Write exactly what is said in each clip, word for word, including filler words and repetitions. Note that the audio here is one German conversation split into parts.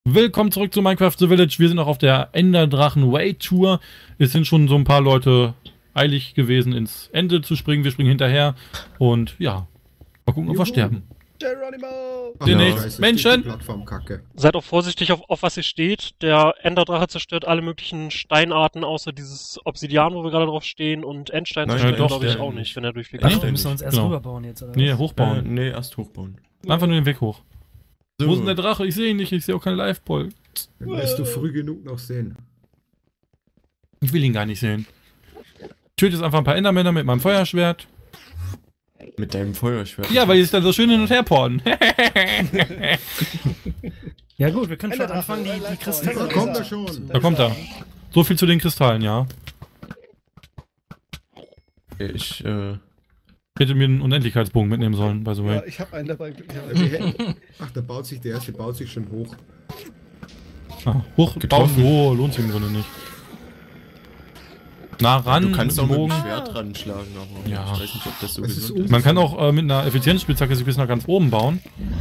Willkommen zurück zu Minecraft The Village. Wir sind noch auf der Enderdrachen Way Tour. Es sind schon so ein paar Leute eilig gewesen, ins Ende zu springen. Wir springen hinterher und ja, mal gucken, ob wir sterben. Geronimo! Den Ja. nichts. Menschen! Seid auch vorsichtig, auf, auf was ihr steht. Der Enderdrache zerstört alle möglichen Steinarten, außer dieses Obsidian, wo wir gerade drauf stehen, und Endstein Nein, zerstört doch, glaube ich der- auch nicht, wenn er durchfliegt. Echt? Wir müssen uns erst Genau. rüberbauen jetzt, oder? Nee, was? hochbauen. Äh, nee, erst hochbauen. Einfach nur den Weg hoch. So. Wo ist denn der Drache? Ich sehe ihn nicht, ich sehe auch keinen Live-Ball. Den wirst du früh genug noch sehen. Ich will ihn gar nicht sehen. Ich töte jetzt einfach ein paar Endermänner mit meinem Feuerschwert. Mit deinem Feuerschwert. Ja, weil die sich dann so schön hin und her porten. Ja gut, wir können schon Enderdrache, anfangen, die, die Live-Ball. Kristalle... Da kommt er schon. Da kommt er. So viel zu den Kristallen, ja. Ich, äh... Ich hätte mir einen Unendlichkeitsbogen mitnehmen sollen, by the way. Ja, ich habe einen dabei. glücklicherweise. Ach, da baut sich der erste, baut sich schon hoch. Ah, hoch, bauen, Getroffen. oh, lohnt sich im Grunde nicht. Nah ran, Du kannst auch mit mit dem dem Bogen. Schwert dran schlagen, aber Ja. ich weiß nicht, ob das so Das ist gesund ist. Man kann auch äh, mit einer Effizienzspitzhacke sich bis nach ganz oben bauen.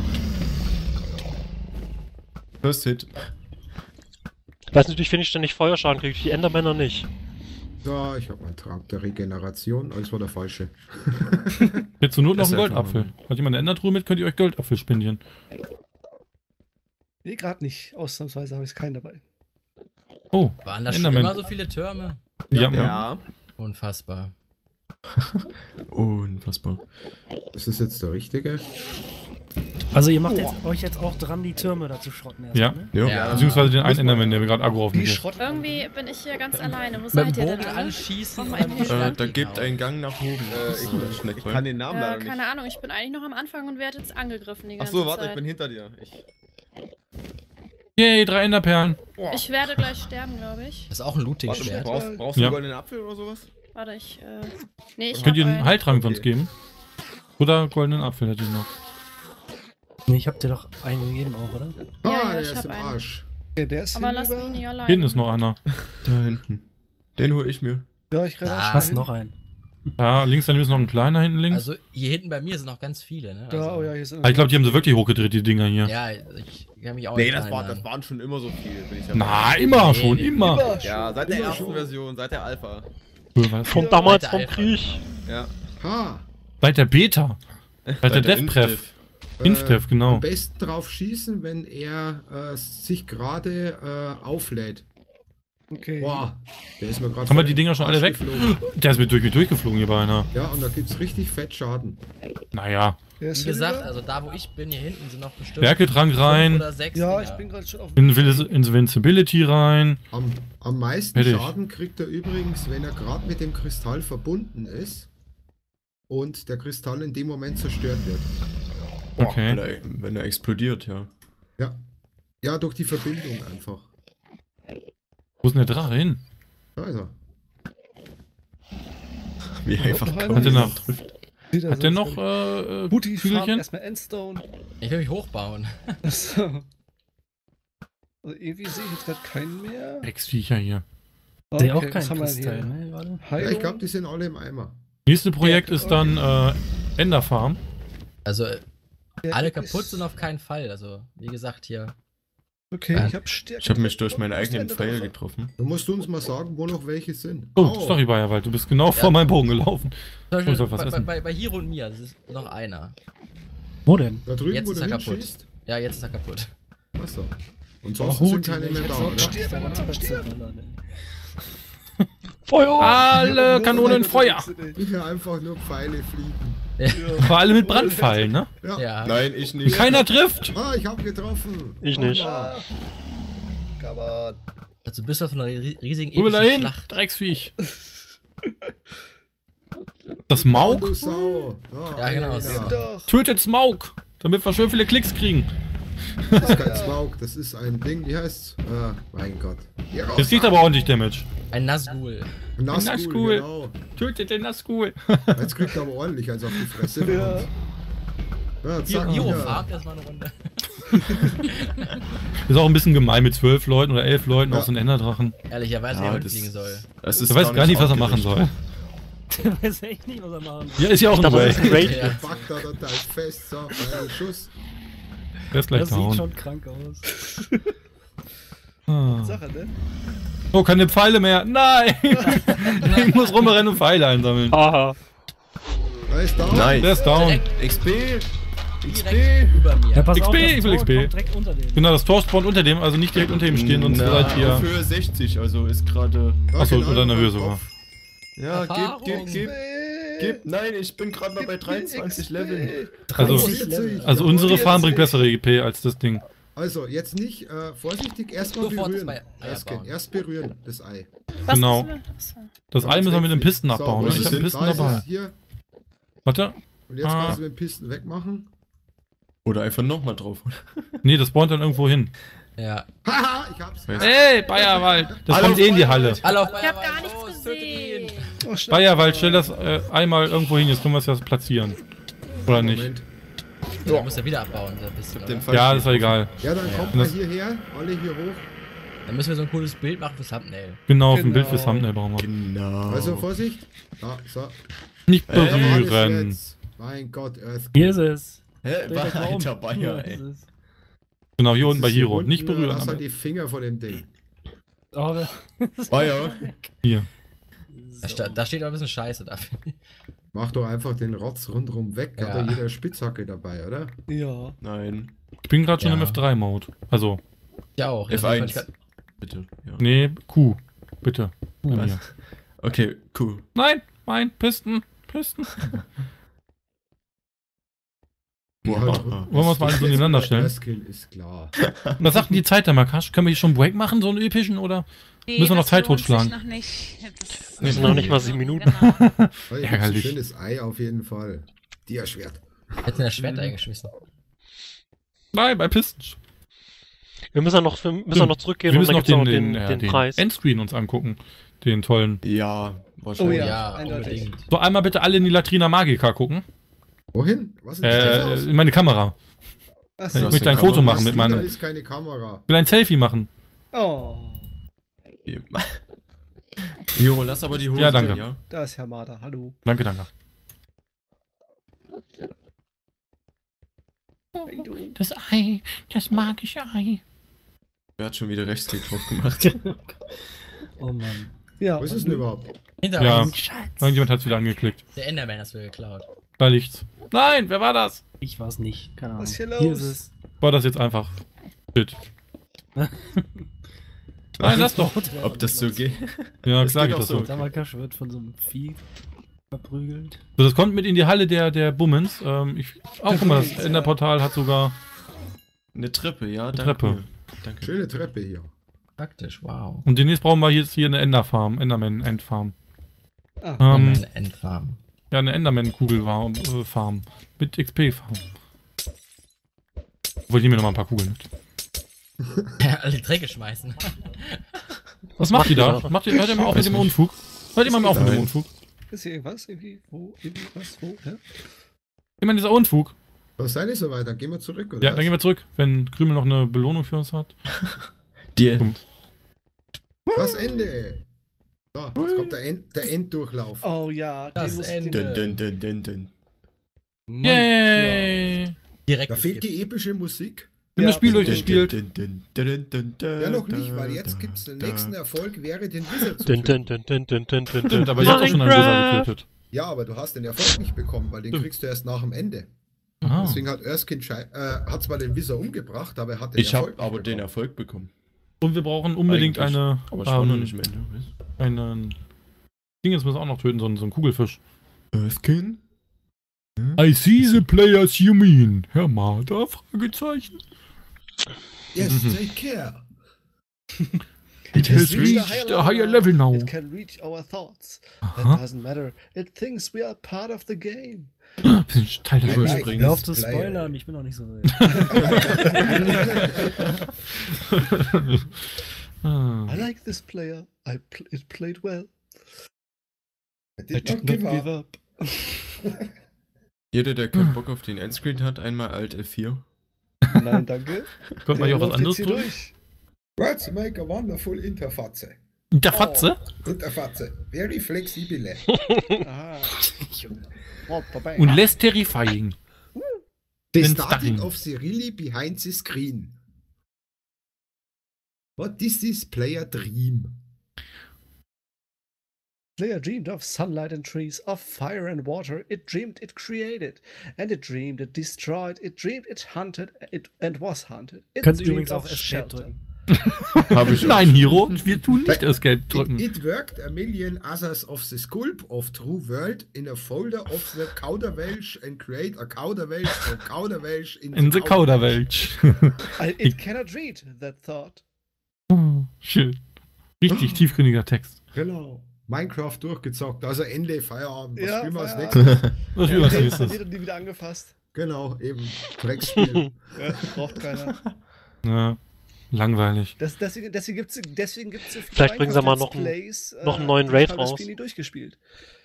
First Hit. Ich weiß natürlich, wenn ich ständig Feuerschaden kriege, die Endermänner nicht. So, ich habe meinen Trank der Regeneration. Alles war der falsche. Jetzt zur Not noch Das einen ist einfach Goldapfel. Hat jemand eine Endertruhe mit, könnt ihr euch Goldapfel spendieren. Nee, gerade nicht. Ausnahmsweise habe ich keinen dabei. Oh, Waren das schon Enderman. immer so viele Türme? Ja, ja. Ja. Unfassbar. Unfassbar. Das ist jetzt der richtige. Also ihr macht jetzt, euch jetzt auch dran, die Türme da zu schrotten erst, Ja. ne? Ja. Ja. Beziehungsweise den einen Enderman, der mir gerade Aggro auf Wie mich ist. Schrott. Irgendwie bin ich hier ganz alleine. Wo Mit seid dem ihr denn Bogen alle? anschießen. Mach mal und einen dann Äh, da geht gibt auch. einen Gang nach oben. Äh, ich, Das ist nicht ich weit. kann den Namen Äh, leider nicht. keine Ahnung, ich bin eigentlich noch am Anfang und werde jetzt angegriffen die ganze Achso, warte, Zeit. ich bin hinter dir. Ich, Yay, drei Enderperlen. Ich werde gleich sterben, glaube ich. Das ist auch ein warte, Looting-Schwert. brauchst, brauchst du Ja. einen goldenen Apfel oder sowas? Warte, ich, äh... Nee, ich Könnt ihr hab einen einen. Heiltrank sonst Okay. geben? Oder goldenen Apfel hätte ich noch. Nee, ich hab dir doch einen gegeben auch, oder? Ah, Ja, ja, der ich ist hab im einen. Arsch. Okay, der ist Aber lasst mich hinüber. nicht allein. Hinten ist noch einer. Da hinten. Den hole ich mir. Ja, ich renne Da. auch schnell Hast hin. noch einen. Ja, links daneben ist noch ein kleiner hinten links. Also hier hinten bei mir sind noch ganz viele, ne? Da, Also, oh ja, hier sind Ah, ich glaube, die haben sie wirklich hochgedreht, die Dinger hier. ja, ich kann mich auch Nee, nicht das, war, erinnern. das waren schon immer so viele, bin ich der Na, Meinung. immer Nee, schon, nee. immer. Immer Ja, seit der Immer ersten schon. Version, seit der Alpha. Was? Vom damals Alter, vom Alter. Krieg. Ja. Ha! Seit der Beta. Seit der Seit der DevPref. Inftef, genau. Am besten drauf schießen, wenn er äh, sich gerade äh, auflädt. Okay. Boah, der ist mir gerade. Haben wir die Dinger schon alle weg? Der ist mit durch, mit durchgeflogen hier beinahe. Ja, und da gibt's richtig fett Schaden. Naja. Der ist Wie gesagt, hinüber. also da wo ich bin, hier hinten sind noch bestimmt Werkeltrank rein. fünf oder sechs Ja, Dinger. ich bin gerade schon auf. Invis- Invincibility rein. Am, am meisten Fertig. Schaden kriegt er übrigens, wenn er gerade mit dem Kristall verbunden ist und der Kristall in dem Moment zerstört wird. Okay. Wenn er, wenn er explodiert, ja. Ja. Ja, durch die Verbindung einfach. Wo ist denn der Drache hin? Da ist er. Wie einfach noch kaum einer? Hat der noch, jemand trifft. Sieht er hat der sonst noch äh, äh, Booty, Farm, Kügelchen? erstmal Endstone. Ich will mich hochbauen. So. Also irgendwie sehe ich jetzt gerade keinen mehr. Drecksviecher hier. Ich sehe auch Okay, keinen was haben wir Kristall, hier? ne? Warte. Ja, Heilung. ich glaube, die sind alle im Eimer. Nächste Projekt Ja, ist dann äh, Enderfarm. Also Der alle ist- kaputt sind auf keinen Fall. Also wie gesagt hier. Okay, Ja. ich habe Stärke. Ich habe mich durch meinen Wo ist eigenen der Pfeil Drache? getroffen. Du musst uns mal sagen, wo noch welche sind. Oh, sorry, Bayerwald, du bist genau vor meinem Bogen gelaufen. Zum Beispiel Ich soll was bei, bei, essen. bei, bei Hiro und mir, das ist noch einer. Wo denn? Da drüben, Jetzt wo ist du er kaputt. hinschießt. Ja, jetzt ist er kaputt. Achso. Und Oh, sonst gut, sind keine mehr da, oder? Feuer! Alle Kanonen Feuer! Hier einfach nur Pfeile fliegen. Vor allem mit Brandpfeilen, ne? Ja. Ja. Nein, ich Und nicht. keiner trifft! Ah, ich hab getroffen. Ich nicht. Ah, Come on. Also bist du von einer ri- riesigen Wo will er epischen hin? Schlacht. Drecksviech. Das du Mauk? Sau. Ah, Ja, genau, einer. so. Doch. Tötet Smaug! Damit wir schön viele Klicks kriegen. Das ist kein Smaug, das ist ein Ding, wie heißt's? Ah, mein Gott. Hier raus. Das kriegt aber ordentlich Damage. Ein Nazgul. Nazgul, Nazgul. genau. Tötet den Nazgul. Jetzt kriegt er aber ordentlich eins auf die Fresse. Ja. Ja, Hier, zack, Hiro ja. farmt erstmal eine Runde. Ist auch ein bisschen gemein mit zwölf Leuten oder elf Leuten Ja. auf so einen Enderdrachen. Ehrlich, er weiß Ja, nicht, das- was fliegen soll. Es ist Er weiß gar nicht, was er machen artgerecht. soll. Der weiß echt nicht, was er machen soll. Ja, ist ja auch ein Aber Way. das ist ein Raid. Ja. Packt er das halt fest, so, einen Schuss. Der ist gleich Das sieht down. schon krank aus. Ah. Sache, ne? Oh, keine Pfeile mehr. Nein! Ich muss rumrennen und Pfeile einsammeln. Aha. Da ist down. Nice. Der ist down. X P! X P! Direkt über mir. Ja, pass X P, auf, das ich will Tor X P. kommt direkt unter dem. Genau, das Tor spawnt unter dem, also nicht direkt unter ihm stehen, sonst Na, seid ihr... auf Höhe sechzig, also ist gerade... Ja, Achso, genau, oder in der Höhe am sogar. Kopf. Ja, Erfahrung. gib, gib, gib, gib. Nein, ich bin gerade mal bei dreiundzwanzig Leveln. Also, dreißig Level. also unsere Farm bringt bessere E P als das Ding. Also, jetzt nicht, äh, vorsichtig, erstmal Sofort berühren. das Ei Erst, abbauen. erst berühren, das Ei. Was Genau. ist denn das? Das Ei müssen wir mit dem Pisten So, abbauen. wo Ne? ist Ich es hab einen denn? Pisten Da ist dabei. es, Hier. Warte. Und jetzt Ah. kannst du den Pisten wegmachen. Oder einfach nochmal drauf. Nee, das spawnt dann irgendwo hin. Ja. Haha, ich hab's. Weiß- Ey, Bayerwald! Das Hallo, kommt eh in die Halle. Alle auf Ich hab gar nichts gesehen. Oh, schnell. Bayerwald, stell das äh, einmal irgendwo hin, jetzt können wir es ja platzieren. Oder nicht? Moment. Ja, du musst ja wieder abbauen. Da bist du, hab den oder? Fall- Ja, das ist ja egal. Ja, dann Ja. kommt Und mal das- hierher, alle hier hoch. Dann müssen wir so ein cooles Bild machen fürs Thumbnail. Genau, auf dem Genau. Bild fürs Thumbnail brauchen wir. Genau. Also Vorsicht. Da, so. Nicht Äh, Da war alles berühren. jetzt. Mein Gott, Earth. Hier ist es. Hä? Der War Baum. alter Bayer, Hier ey. ist es. Genau, hier unten bei Das ist hier Hero. unten, Nicht berühren. Lass aber halt die Finger von dem Ding. Aber Bayer. Hier. Da, sta- da steht auch ein bisschen Scheiße dafür. Mach doch einfach den Rotz rundherum weg. Ja. Hat ja jeder Spitzhacke dabei, oder? Ja. Nein. Ich bin gerade schon Ja. im F drei Mode. Also, Ja auch. F Ja, eins. das- Bitte. Ja. nee, Q. Bitte. Bei Was? mir. Okay, cool. Nein, mein Pisten. Pisten. Wie halt Wow. Wollen wir uns mal alle so nebeneinander stellen? Earthkill ist klar. Was sagt denn die Zeit da, Makasch? Können wir hier schon einen Break machen, so einen epischen, oder? Müssen wir noch das Zeit lohnt sich totschlagen? noch nicht. Das Wir sind noch nicht mal sieben Minuten. Genau. Also, jetzt ein Ärgerlich. schönes Ei auf jeden Fall. Dia-Schwert. Hätten wir das Schwert eingeschmissen. Nein, bei Pisten. Wir müssen ja noch, wir müssen ja noch zurückgehen Wir und müssen dann noch gibt's den, noch den, den, äh, den, den Preis. Endscreen uns angucken. Den tollen. Ja, Oh wahrscheinlich. ja, Ja, eindeutig. unbedingt. So, einmal bitte alle in die Latrina Magica gucken. Wohin? Was ist Äh, das? in meine Kamera. Achso. Ich hast möchte eine ein Foto Kamera? machen mit Da meinem. ist keine Kamera. Ich will ein Selfie machen. Oh, Jo, lass aber die Hose. Ja, danke. Ja? da ist Herr Marder. Hallo. Danke, danke. Das Ei, das magische Ei. Wer hat schon wieder Rechtsklick drauf gemacht? Oh Mann. Ja. Was ist denn überhaupt? Hinter Ja. uns. Irgendjemand hat es wieder angeklickt. Der Enderman hast du geklaut. Da liegt's. Nein, wer war das? Ich war's nicht. Keine Ahnung. Was ist hier Hier los? ist es. War das jetzt einfach? Shit. Nein, lass doch. Ob das so geht? Ja, Das klar geht geht das auch so. so. Damakasch wird von so einem Vieh verprügelt. So, das kommt mit in die Halle der, der Bummens. Ähm, ich, oh, guck mal, das Enderportal hat sogar. Eine Treppe, ja, Eine danke. Treppe. Danke. Schöne Treppe hier. Praktisch, wow. Und demnächst brauchen wir jetzt hier eine Enderfarm, Enderman-Endfarm. Ah, Ähm, Eine Endfarm. ja, eine Enderman-Kugelfarm. Äh, Farm. Mit X P-Farm. Obwohl, ich nehme mir noch mal ein paar Kugeln mit. Alle Drecke schmeißen. Was macht die da? da? Macht ihr, hört ihr mal auf mit dem Unfug? Hört ihr mal auf mit dem Nein. Unfug? ist hier irgendwas? Irgendwie? Wo? Irgendwie was? Wo? Ja? Immer dieser Unfug. Was sei nicht so weit? Dann gehen wir zurück, oder? Ja, dann gehen wir zurück, wenn Krümel noch eine Belohnung für uns hat. Dir. Das Ende. So, jetzt kommt der, End, der Enddurchlauf. Oh ja, Das den muss Ende. Dun, dun, dun, dun, dun. Yay! Direkt. Da fehlt die epische Musik. Wir haben das Spiel durchgespielt. Dun, dun, dun, dun, dun, Ja, noch dun, nicht, weil jetzt dun, gibt es den dun. nächsten Erfolg, wäre den Wizard zu Dun, töten. dun, dun, dun, dun, dun, dun, Stimmt, aber ich hab doch schon einen Wizard getötet. Ja, aber du hast den Erfolg nicht bekommen, weil den Stimmt. kriegst du erst nach dem Ende. Ah. Deswegen hat Erskine Schei- äh, hat zwar den Wizard umgebracht, aber er hat den Ich Erfolg hab nicht aber den bekommen. Erfolg bekommen. Und wir brauchen unbedingt Eigentlich. eine. Aber ich war noch ähm, nicht am Ende. weißt einen. Ding, jetzt müssen wir auch noch töten, so, einen- so einen Kugelfisch. du? Earthkin? I see the players you mean. Herr Marder? Fragezeichen. Yes, Mhm. take care. It has reached a higher level now. It can reach our thoughts. That Aha. doesn't matter. It thinks we are part of the game. Wir sind Teil der Nein, Welt. nein. Hör auf zu Player. spoilern, ich bin noch nicht so weit. Ah. I like this player. I pl it played well. I I did did not not give give up. up. Jeder, der keinen Bock auf den Endscreen hat, einmal Alt F vier. Nein, danke. Könnte man hier auch was läuft anderes jetzt hier tun? durch. Words make a wonderful Interface. Der Fatze? Interface. Very flexibile. Aha. Oh, vorbei. Und less terrifying. The Den starting Starring. of the really behind the screen. What is this player dream? Player dreamed of sunlight and trees, of fire and water. It dreamed it created. And it dreamed it destroyed. It dreamed it hunted it and was hunted. It Könnt ihr dreamed übrigens of auf Escape shelter. drücken. Hab ich Nein, Hiro, wir tun nicht Escape It, drücken. it worked a million others of the sculpt of true world in a folder of the Kauderwelsch and create a Kauderwelsch and Kauderwelsch in, In the Kauderwelsch. I, it cannot read that thought. Schön. Richtig tiefgründiger Text. Genau. Minecraft durchgezockt, also Ende, Feierabend. Was Ja, spielen wir als Feierabend. nächstes? Was Ja, will das okay, nächstes? installiert und nie wieder angefasst. Genau, eben. Drecksspiel. Ja, braucht keiner. Ja, langweilig. Das, deswegen deswegen gibt es deswegen gibt's so viele Vielleicht bringen sie mal noch einen- Minecraft-Let's Plays, noch einen äh, neuen die Raid haben das raus. Spiel nie durchgespielt.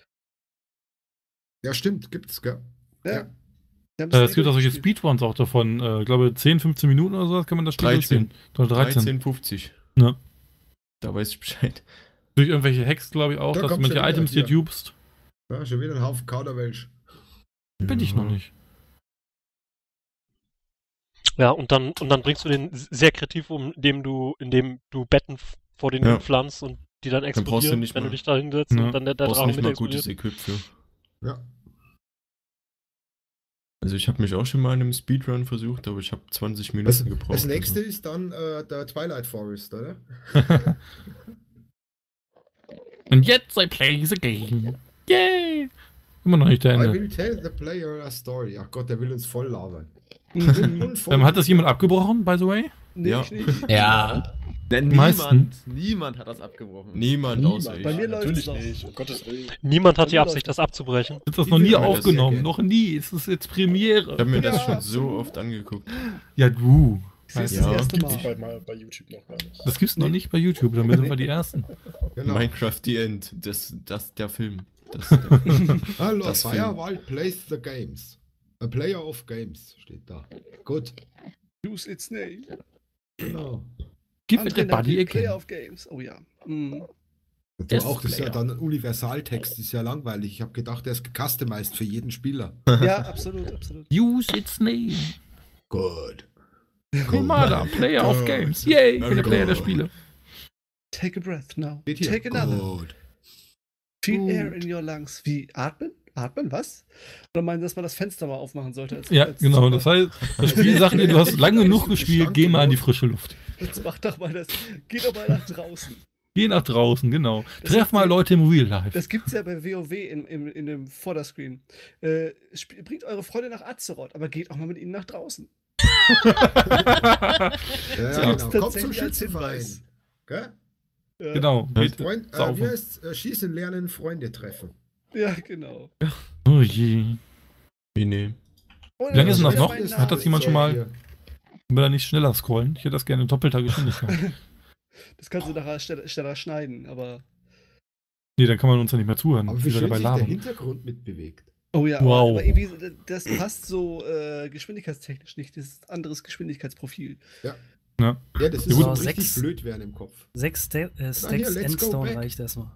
Ja, stimmt, gibt's, gell? Ja. Ja. Die haben Äh, nie es gibt auch solche durchgespielt. Speedruns auch davon. Äh, ich glaube, zehn, fünfzehn Minuten oder so kann man das Spiel dreizehn. durchspielen. Oder dreizehn. dreizehn fünfzig. Ja. Da weiß ich Bescheid. Durch irgendwelche Hacks, glaube ich auch, Da dass du kommt manche schon wieder Items dir hier. dupst. Ja, schon wieder ein Haufen Kauderwelsch. Bin ich noch nicht. Ja, und dann, und dann bringst du den sehr kreativ um, indem du, indem du Betten f- vor den Ja. pflanzt und die dann brauchst du explodieren, nicht wenn du mal- dich da hinsetzt Ja. und dann der, der Brauchst du Drache nicht mit mal explodiert. gutes Equip für. Ja. Also ich habe mich auch schon mal in einem Speedrun versucht, aber ich habe zwanzig Minuten Das, gebraucht. das nächste Also. ist dann äh, der Twilight Forest, oder? Und jetzt I play the game. Yay! Immer noch nicht der I Ende. will tell the player a story. Ach Gott, der will uns voll labern. Ähm, hat das jemand abgebrochen, by the way? Nee, Ja. ich nicht. Ja. Denn Meisten. niemand, niemand hat das abgebrochen. Niemand außer ich. Bei mir läuft's Natürlich noch. nicht, um Gottes Willen. Niemand hat die Bei mir Absicht, läuft das abzubrechen. Ist das Ich noch nie will mir das aufgenommen? sehr Noch nie. Ist es jetzt Premiere? Ich habe mir das Ja, schon so absolut. oft angeguckt. Ja, du. Das ist Ja, das erste Gibt's Mal. bei, mal bei YouTube noch gar nicht. Das gibt's noch nicht bei YouTube, damit sind wir die Ersten. Genau. Minecraft The End. Das, das der Film. Das, der Film. Hallo, das Film. Firewald plays the games. A player of games steht da. Gut. Use its name. Genau. Give Andre everybody a Player game. of Games. Oh ja. Mhm. Das, auch, das ist ja Player. dann ein Universaltext, das ist ja langweilig. Ich habe gedacht, der ist gecustomized für jeden Spieler. Ja, absolut, absolut. Use its name. Gut. Komada, Player of Games. Yay, ich bin der Gut. Player der Spiele. Take a breath now. Steht hier. Take another. Gut. Feel Gut. air in your lungs. Wie atmen? Atmen, was? Oder meinen, dass man das Fenster mal aufmachen sollte? Als, Ja, als genau. Das heißt, das Spiel sagt dir, du hast lange genug Stank gespielt, geh mal in die genug. frische Luft. Jetzt mach doch mal das. Geh doch mal nach draußen. Geh nach draußen, genau. Das Treff ist mal die- Leute im Real Life. Das gibt's ja bei WoW in, in, in dem Vorderscreen. Äh, sp- bringt eure Freunde nach Azeroth, aber geht auch mal mit ihnen nach draußen. Ja, Das genau. gibt's Kommt zum tatsächlich als Schützenverein. Hinweis. Gell? Ja, Genau. Geht Freund, äh, saufen. wie heißt äh, Schießen lernen, Freunde treffen. Ja, genau. Oh je. Nee, nee. Oh, Wie lange ist denn das wieder noch? mein Hat das Name. jemand schon mal- Hier. Will er nicht schneller scrollen? Ich hätte das gerne in doppelter Geschwindigkeit. Das kannst du nachher schneller, schneller schneiden, aber. Nee, dann kann man uns ja nicht mehr zuhören, Aber wie wie wir schön dabei sich der labern. Hintergrund mitbewegt. Oh ja, Wow. aber, aber irgendwie, das passt so äh, geschwindigkeitstechnisch nicht. Das ist ein anderes Geschwindigkeitsprofil. Ja, das Ja, ist gut. so So, richtig sechs- blöd werden im Kopf. Sechs Ste äh, Stacks hier, let's go Endstone back. reicht erstmal.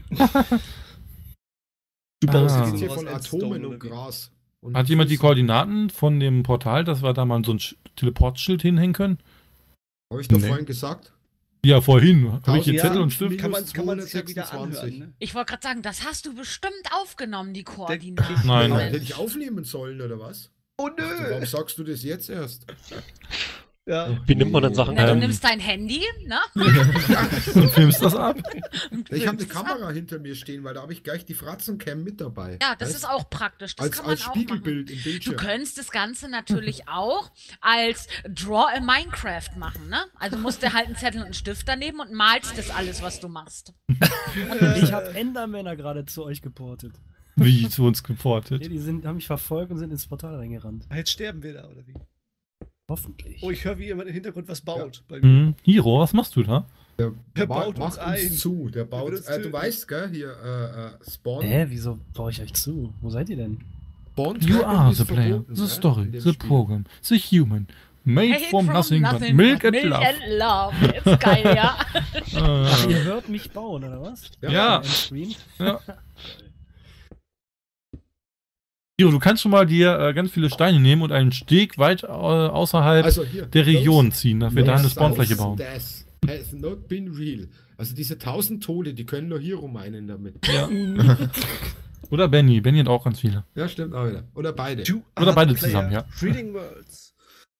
Du baust Ah. jetzt Hier nur von aus Endstone Atomen oder und wie? Gras. Und Hat jemand die Flüssen. Koordinaten von dem Portal, dass wir da mal so ein Sch- Teleportschild hinhängen können? Habe ich doch Nee. vorhin gesagt? Ja, vorhin. Habe ich hier Ja, Zettel und Stift? Kann man, kann man sich ja wieder zweihundertsechsundzwanzig. anhören, ne? Ich wollte gerade sagen, das hast du bestimmt aufgenommen, die Der- Koordinaten. Nein. Aber hätte ich aufnehmen sollen, oder was? Oh Ach, warum nö! sagst du das jetzt erst? Ja. Wie nimmt man denn Sachen Na, du Ähm. nimmst dein Handy, ne? Und filmst das ab? Ich habe eine Kamera hinter mir stehen, weil da habe ich gleich die Fratzencam mit dabei. Ja, das Weißt? ist auch praktisch. Das als, kann man als auch machen. Spiegelbild im Du Bildschirm. könntest das Ganze natürlich auch als Draw a Minecraft machen, ne? Also musst du halt einen Zettel und einen Stift daneben und malst das alles, was du machst. Ich habe Endermänner gerade zu euch geportet. Wie zu uns Ja, geportet. die sind, haben mich verfolgt und sind ins Portal reingerannt. Jetzt sterben wir da, oder wie? Hoffentlich. Oh, ich höre, wie jemand im Hintergrund was baut. Bei mir. Hm. Hiro, was machst du da? Der, Der ma- baut uns macht ein. zu. Der baut. will uns Äh, du töten. weißt, gell? Hier, äh, äh, Spawn. Hä, wieso baue ich euch zu? Wo seid ihr denn? Spawn You Typing are ist the player, verboten, the ne? story, In dem the Spiel. program, the human, made Made from nothing but nothing milk but and milk love. and love. Ist geil, ja. Ach, Äh, ihr hört mich bauen, oder was? Ja. Im Endscreen? ja. Hiro, du kannst schon mal dir äh, ganz viele Steine nehmen und einen Steg weit äh, außerhalb Also hier. der Region ziehen, dass wir da eine Those Spawnfläche sounds bauen. das. has not been real. Also diese tausend Tode, die können nur hier rummeinen damit. Ja. Oder Benny. Benny hat auch ganz viele. Ja, stimmt auch wieder. Oder beide. You Oder are beide the player zusammen, ja. Reading words.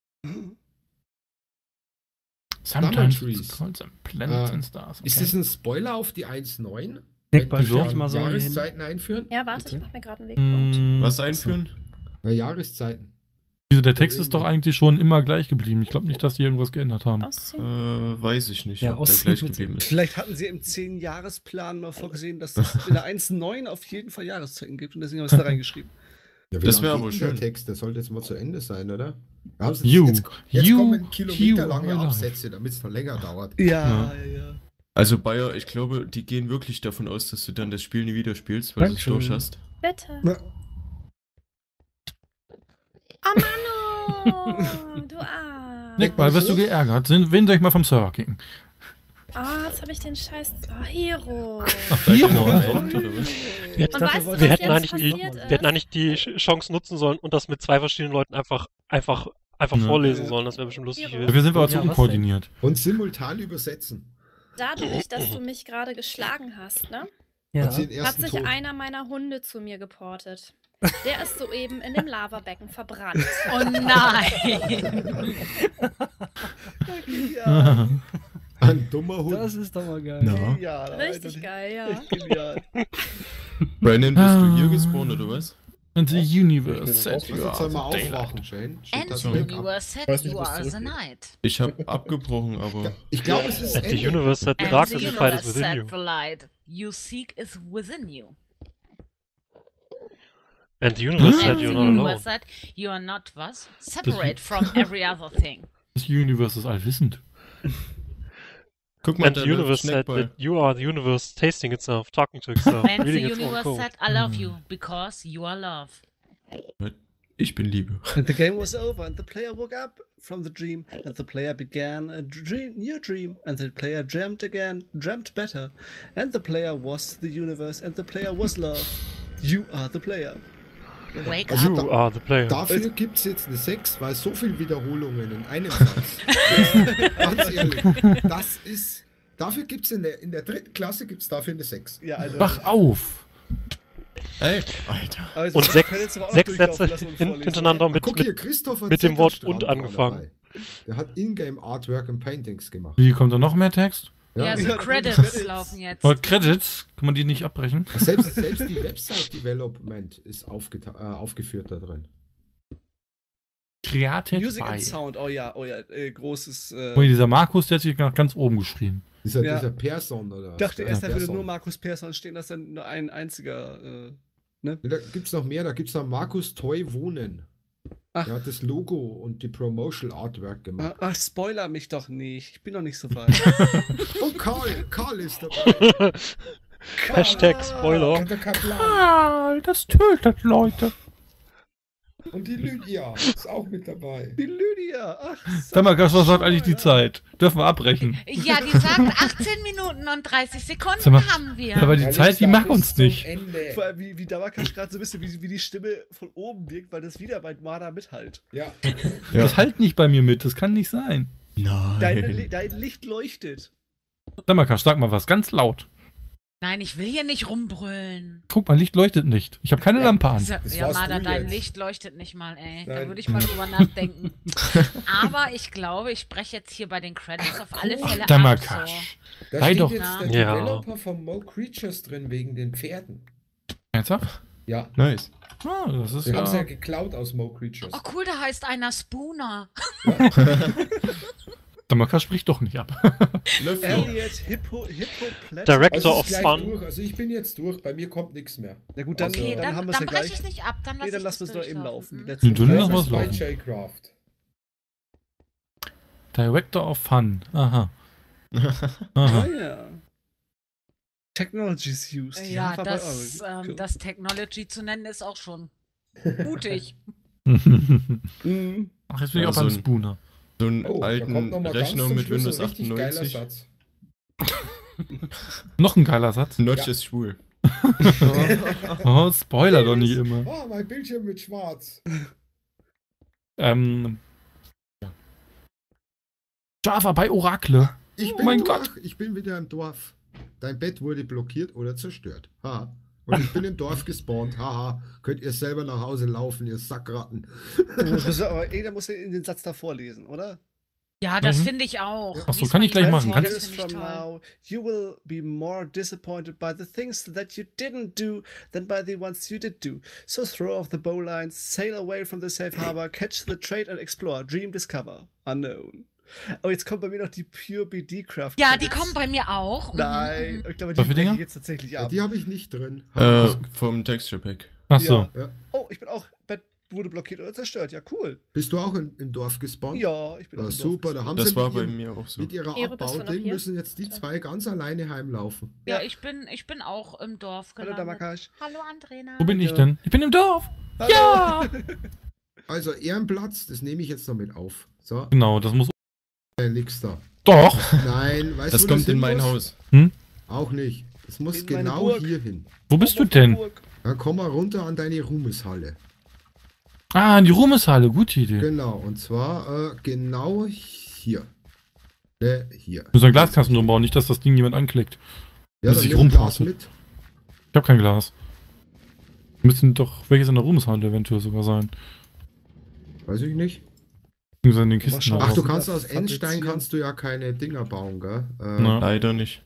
Sometimes Trees. it's called some planets Äh, and stars. Ist das ein Spoiler auf die eins Punkt neun? Nick, Wenn die stell dich mal so hin. Jahreszeiten einführen? Ja, warte, ich mach mir gerade einen Wegpunkt. Mm, Was einführen? Ja, Jahreszeiten. Wieso, der Text ist doch eigentlich schon immer gleich geblieben. Ich glaube nicht, dass die irgendwas geändert haben. Äh, Ausziehen. weiß ich nicht, Ja, ob der ausziehen gleich mit- geblieben ist. Vielleicht hatten sie im zehn-Jahres-Plan mal vorgesehen, dass es in der eins Punkt neun auf jeden Fall Jahreszeiten gibt und deswegen haben sie es da reingeschrieben. Ja, wie Das lang wäre geht aber denn der schön. Text, der sollte jetzt mal zu Ende sein, oder? Ja, jetzt, You, jetzt, jetzt you, kommen kilometerlange you, Absätze, damit es noch länger dauert. Ja, ja, ja. Also Bayer, ich glaube, die gehen wirklich davon aus, dass du dann das Spiel nie wieder spielst, weil du es Dankeschön. durch hast. Bitte. Na. Oh Manu, du Arsch. Nick, bald wirst du geärgert. Sind- Wen soll ich mal vom Server kicken? Ah, jetzt habe ich den Scheiß. Oh, Hero. Hier, Oder oder? was? Wir, Und weißt du, wir, was hätten jetzt eigentlich die, passiert wir hätten ist? eigentlich die Ch- Chance nutzen sollen und das mit zwei verschiedenen Leuten einfach, einfach, einfach Ja. vorlesen sollen. Das wäre bestimmt lustig Hero. gewesen. Dafür sind wir auch zu Ja, was unkoordiniert. Und simultan übersetzen. Dadurch, dass du mich gerade geschlagen hast, ne? Ja. Hat sie den Hat ersten sich Tod. einer meiner Hunde zu mir geportet. Der ist soeben in dem Lavabecken verbrannt. Oh nein. Ja, Ein dummer Hund. Das ist doch mal geil. Na? genial. Richtig Alter. geil, ja. Echt genial. Brandon, bist du hier gespawnt oder was? And the universe Ich said bin you Lass uns are mal the daylight. aufwachen, Shane. Steht And das the Bild ab. universe said Weiß nicht, you was are das the ist. night. Ich habe abgebrochen, aber... Ich glaube, es ist And the Ende. universe said the And darkness the and fight is universe within you. said the light you seek is within you. And the universe And said the you're not alone. universe said you are not was? Separate from every other thing. Das Universe ist allwissend. Guck mal, And the da läuft universe said Snackball. that you are the universe tasting itself, talking to itself, And the reading its own universe code. said I love you because you are love. Ich bin Liebe. And the game was over, and the player woke up from the dream, and the player began a dream, new dream, and the player dreamt again, dreamt better, and the player was the universe, and the player was love. You are the player. Wake Also up. da- You are the player. Dafür gibt es jetzt eine sechs, weil so viel Wiederholungen in einem Satz. Ganz ehrlich, das ist. Dafür gibt es in der, in der dritten Klasse gibt's dafür eine sechs. Ja, also. Wach auf! Ey, Alter. Also, Und wir sechs, können jetzt aber auch sechs durchlaufen Sätze lassen und hin, vorlesen. hintereinander mit, Guck mit hier, Christopher mit dem Wort Zettelstrand und war angefangen. dabei. Der hat Ingame Artwork und Paintings gemacht. Wie, kommt da noch mehr Text? Ja, so Ja, Credits Credits. laufen jetzt. Oder Credits? Kann man die nicht abbrechen? Selbst, selbst die Website Development ist aufgeta- äh, aufgeführt da drin. Created Music and by. Sound, oh ja, oh ja, äh, großes. Äh, Oh, dieser Markus, der hat sich nach ganz oben geschrieben. Dieser, Ja. dieser Person oder was? Ich dachte Ja, erst, da würde Persson. nur Markus Persson stehen, dass dann nur ein einziger. Äh, Da gibt es noch mehr, da gibt es noch Markus Toy Wohnen. Ach. Der hat das Logo und die Promotional Artwork gemacht. ach, spoiler mich doch nicht. Ich bin noch nicht so weit. Und Karl, Karl ist dabei. Hashtag Spoiler. Und der Kaplan. Ah, das tötet Leute. Und die Lydia ist auch mit dabei. Die Lydia, ach. Sag mal, was sagt eigentlich die Zeit? Dürfen wir abbrechen? Ja, die sagt achtzehn Minuten und dreißig Sekunden Sag mal, haben wir. Aber die Ja, Zeit, die bis mag uns zum nicht. Ende. Vor allem, wie, wie Damakash gerade so ein bisschen, wie, wie die Stimme von oben wirkt, weil das wieder bei Marder mithalt. Ja. Das halt nicht bei mir mit, das kann nicht sein. Dein, Li- Nein. dein Licht leuchtet. Damakash, sag mal was, ganz laut. Nein, ich will hier nicht rumbrüllen. Guck, mein Licht leuchtet nicht. Ich habe keine Lampe an. Ja, Das ja warst Marder, du dein jetzt. Licht leuchtet nicht mal, ey. Da Nein. würde ich mal drüber nachdenken. Aber ich glaube, ich spreche jetzt hier bei den Credits auf alle Fälle ab. So. Damakash. Da Sei steht doch- jetzt der Ja. Developer von Mo Creatures drin wegen den Pferden. Ernsthaft? Ja. Nice. Ah, das ist Wir haben es ja ja... geklaut aus Mo Creatures. Oh cool, da heißt einer Spooner. Damakash spricht doch nicht ab. Löffel. Elliot Hippo, Hippo Platt. Director Also of es ist gleich Fun. durch. Also ich bin jetzt durch, bei mir kommt nichts mehr. Na gut, dann, Okay, dann, dann, haben wir dann, es ja breche gleich. ich nicht ab. Dann lass Nee, dann ich lassen wir das es doch eben durchlaufen. laufen. Hm? Letzten Du, du Teil. noch was bei laufen. J-Craft. Director of Fun. Aha. Ah Aha. ja. Technologies used. Ja, bei das, Oracle. ähm, Cool. das Technology zu nennen ist auch schon mutig. Mhm. Ach, jetzt bin ich Ja, auch so beim ein- Spooner. So einen Oh, da alten kommt noch mal ganz Rechner zum mit Schluss Windows ein richtig geiler achtundneunzig. Satz. Noch ein geiler Satz. Notch Ja. ist schwul. Oh, Spoiler doch nicht immer. Oh, mein Bildschirm wird schwarz. Ähm, ja. Java bei Oracle. Ich Oh bin mein durch. Gott. Ich bin wieder im Dorf. Dein Bett wurde blockiert oder zerstört. Haha. Und ich bin im Dorf gespawnt. Haha. Könnt ihr selber nach Hause laufen, ihr Sackratten. Aber irgendwer muss in den Satz davor lesen, oder? Ja, das Mhm. finde ich auch. Ach so, Lies kann mal ich gleich die machen. Worte, Kannst- das Years finde ich from toll. now, you will be more disappointed by the things that you didn't do than by the ones you did do. So throw off the bowlines, sail away from the safe harbor, catch the trade and explore, dream, discover, unknown. Oh, jetzt kommt bei mir noch die Pure B D Craft. Ja, die Credits. kommen bei mir auch. Mhm, Nein, mhm. ich glaube, Was die für breche Dinger? ich jetzt tatsächlich Ja, ab. die habe ich nicht drin. Äh, vom Texture Pack. Ach so. Ja. Oh, ich bin auch, Bett wurde blockiert oder zerstört. Ja, cool. Bist du auch in, im Dorf gespawnt? Ja, ich bin Ja, auch im super, da Dorf haben Das sie war mit, bei ihrem, mir auch so. mit ihrer Ero, bist du noch Abbauding hier? müssen jetzt die zwei ganz alleine heimlaufen. Ja, ich bin, ich bin auch im Dorf Hallo, gelandet. Damakash. Hallo, Andrena. Wo bin ich Ja. denn? Ich bin im Dorf. Hallo. Ja! Also Ehrenplatz, das nehme ich jetzt noch mit auf. So, Genau, das muss. äh, nix da. Doch! Nein, weißt Das du, wo kommt in hin mein muss? Haus. Auch nicht. Das muss In meine genau Burg. hier hin. Wo bist du denn? Dann komm mal runter an deine Ruhmeshalle. Ah, in die Ruhmeshalle. Gute Idee. Genau, und zwar äh, genau hier. Ne, hier. Wir müssen einen Glaskasten drum bauen, nicht, dass das Ding jemand anklickt. Ja, muss dann ich nimm ein Glas rumpassen. mit. Ich habe kein Glas. Müssen doch welches in der Ruhmeshalle eventuell sogar sein. Weiß ich nicht. Beziehungsweise in den Kisten. Wahrscheinlich. Ach, du aber- kannst aus Fabrizieren. Endstein kannst du ja keine Dinger bauen, gell? Äh, Na. Leider nicht.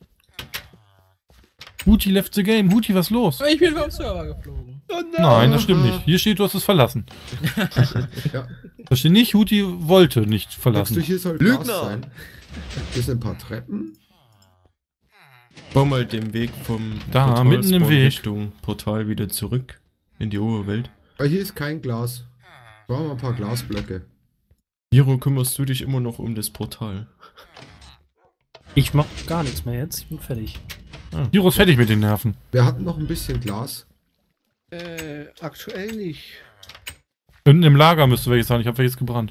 Huti left the game. Huti, was los? Ich bin vom Server geflogen. Oh Nein, das stimmt nicht. Hier steht, du hast es verlassen. Ja. Da steht nicht, Huti wollte nicht Sagst du, verlassen. hier soll Lügner. Glas sein? Hier sind ein paar Treppen. Bau mal den Weg vom Da, Portal mitten im Spawn Weg. Richtung Portal wieder zurück in die Oberwelt. Aber hier ist kein Glas. Brauchen wir ein paar Glasblöcke. Hiro, kümmerst du dich immer noch um das Portal? Ich mach gar nichts mehr jetzt. Ich bin fertig. Hiro ist fertig mit den Nerven. Wir hatten noch ein bisschen Glas. Äh, aktuell nicht. Unten im Lager müsste welches sein. Ich habe welches gebrannt.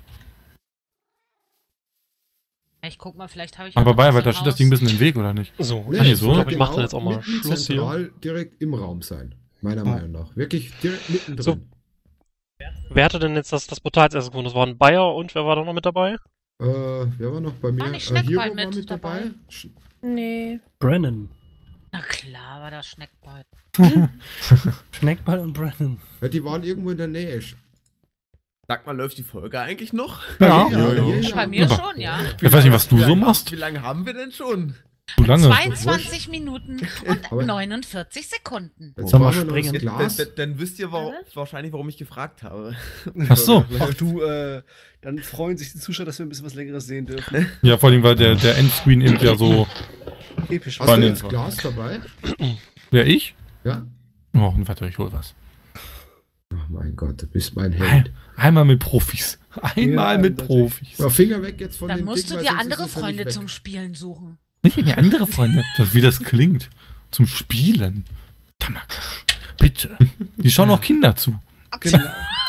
Ich guck mal, vielleicht habe ich. Aber noch bei, was weil im da steht das Haus. Ding ein bisschen im Weg, oder nicht? So, Ne, Ah, nee, es so? soll ich glaube, ich mache genau dann jetzt auch mal mitten Schluss hier. zentral direkt im Raum sein. Meiner Meinung nach. Wirklich direkt mittendrin. So. Wer hatte denn jetzt das, das Portal als erstes gefunden? Das waren Bayer und wer war da noch mit dabei? Äh, wer war noch bei mir? nicht Äh, Hero Schneckball war mit mit dabei. dabei? Sch- Nee. Brennan. Na klar, war das Schneckball. Schneckball und Brennan. Ja, die waren irgendwo in der Nähe. Sch- Sag mal, läuft die Folge eigentlich noch? Ja. Ja, ja. ja. Bei mir Aber- schon, ja. Ich weiß nicht, was du Wie so lange- machst. Wie lange haben wir denn schon? Zu lange. zweiundzwanzig Minuten und Aber- neunundvierzig Sekunden. Jetzt Sollen wir brauchen wir noch das springen? Glas. Dann, dann, dann wisst ihr wa Was? wahrscheinlich, warum ich gefragt habe. Ach so. Ach du, äh, dann freuen sich die Zuschauer, dass wir ein bisschen was Längeres sehen dürfen. Ja, vor allem, weil der, der Endscreen eben ja so. Episch. Hast du Spannend. jetzt Glas dabei? Wer, ich? Ja? Oh, warte, ich hol was. Oh mein Gott, du bist mein Ein, Held. einmal mit Profis. Einmal Ja, mit natürlich. Profis. So, Finger weg jetzt von Dann dem musst Ding, du weil dir sonst andere ist es ja nicht Freunde weg. zum Spielen suchen. Nicht in die andere Freunde. Das, wie das klingt. Zum Spielen. Tamaka. Bitte. Die schauen auch Kinder zu. Genau.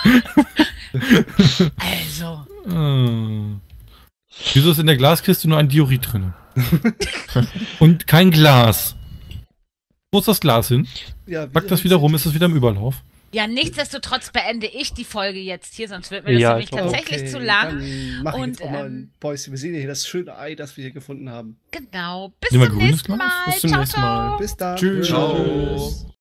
Also, Äh. Wieso ist in der Glaskiste nur ein Diorit drin? Und kein Glas. Wo ist das Glas hin? Ja, Pack das wieder rum, ist es wieder im Überlauf? ja, nichtsdestotrotz beende ich die Folge jetzt hier, sonst wird mir das Ja, nämlich ich glaub auch. tatsächlich zu lang. Dann mach ich Und, jetzt auch mal ähm, ein Päuschen. Wir sehen ja hier das schöne Ei, das wir hier gefunden haben. Genau. Bis Nehmen wir zum grünes nächsten Glas? Mal. Bis zum ciao, nächsten Mal. ciao. Bis dann. Tschüss. Ciao.